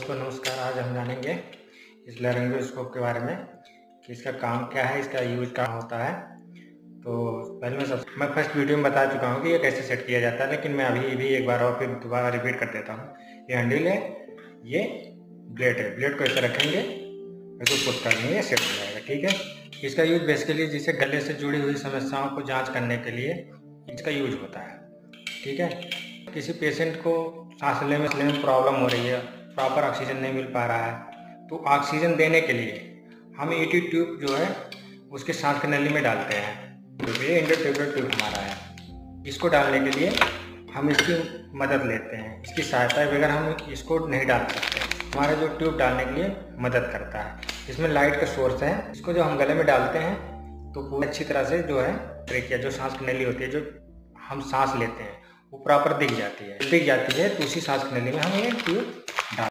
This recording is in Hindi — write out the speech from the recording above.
दोस्तों नमस्कार। आज हम जानेंगे इस लैरिंगोस्कोप के बारे में कि इसका काम क्या है, इसका यूज क्या होता है। तो पहले मैं फर्स्ट वीडियो में बता चुका हूँ कि ये कैसे सेट किया जाता है, लेकिन मैं अभी भी एक बार और फिर दोबारा रिपीट कर देता हूँ। ये हैंडल है, ये ब्लेड है। ब्लेड को ऐसे रखेंगे, इसको पुश कर देंगे, सेट हो जाएगा। ठीक है। इसका यूज बेसिकली जिसे गले से जुड़ी हुई समस्याओं को जाँच करने के लिए इसका यूज होता है। ठीक है। किसी पेशेंट को सांस लेने में प्रॉब्लम हो रही है, प्रॉपर ऑक्सीजन नहीं मिल पा रहा है, तो ऑक्सीजन देने के लिए हम ईटी ट्यूब जो है उसके सांस की नली में डालते हैं। तो ये इंट्राट्यूबुलर ट्यूब हमारा है। इसको डालने के लिए हम इसकी मदद लेते हैं, इसकी सहायता बगैर हम इसको नहीं डाल सकते। हमारा जो ट्यूब डालने के लिए मदद करता है। इसमें लाइट का सोर्स है। इसको जो हम गले में डालते हैं तो पूरी अच्छी तरह से जो है ट्रेकिया, जो सांस की नली होती है, जो हम सांस लेते हैं, वो प्रॉपर दिख जाती है तो उसी सांस की नली में हम ये ट्यूब